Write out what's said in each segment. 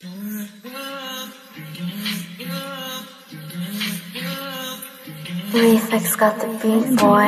Reflex got the beat, boy.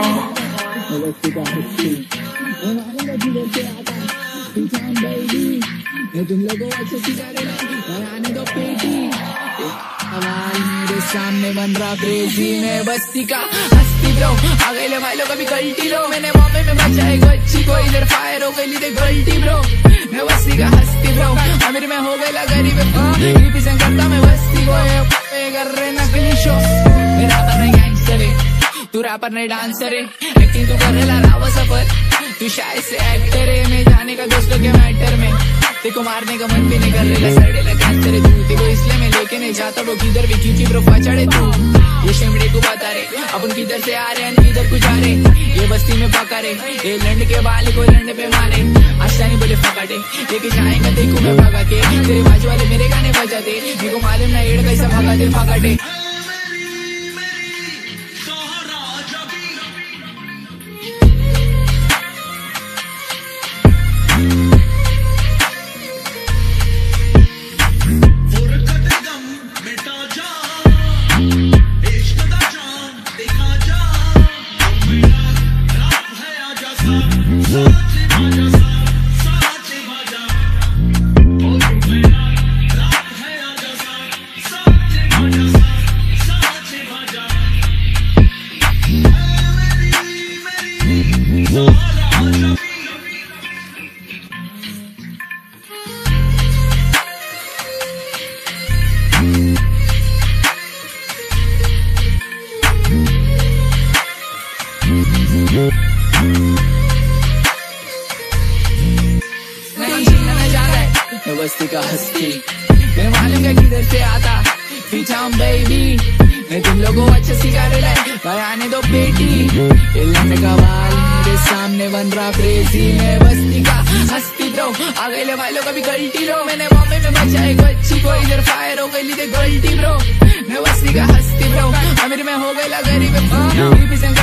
तुम लोगों अच्छे सितारे आने दो पेटी सवाल मेरे सामने बन रहा क्रेजी में बस्ती का हस्ती ब्रो आ गए ले भाई लोग अभी गलती लो मैंने बॉम्बे में बचा एक बच्ची को इधर फायर हो गई थी गलती ब्रो मैं बस्ती का हस्ती ब्रो अमीर में हो गया गरीब रिप्रेजेंट करता मैं बस्ती को कर रहे नकली शो मेरा पर गैंगस्टर है तू रैपर नहीं डांसर है एक्टिंग तू कर रहा रावा सफर तू शायद से एक्टर है मैं जाने का दोस्तों के मैटर में तेको मारने का मन भी नहीं कर रहा सड़े कैंसर है तू तेको इसलिए मैं लेके नहीं जाता वो किधर भी क्योंकि ब्रो चढ़े तू ये शेमड़े को बता रहे अपन किधर से आ रहे हैं किधर को जा रहे ये बस्ती में पका रहे ये लंड के बाल को लंड पे मारे आशानी बोले फकाटे लेके जाएंगे देखो मैं भगा के तेरे बाजू वाले मेरे गाने बजाते मेरे को मालूम ना एड़ कैसा भगा दे फकाटे बस्ती का हस्ती मैं मालूम है किधर से आता पीछा हम बेबी मैं तुम लोगों अच्छे सिखाने लाए भाई आने दो बेटी लंबे का बाल मेरे सामने बन रहा क्रेजी मैं बस्ती का हस्ती ब्रो आ गए ले भाई लोग अभी गलती लो मैंने बॉम्बे में बचा एक बच्ची को इधर फायर हो गई थी गलती ब्रो मैं बस्ती का हस्ती ब्रो अमीर में हो गई गरीब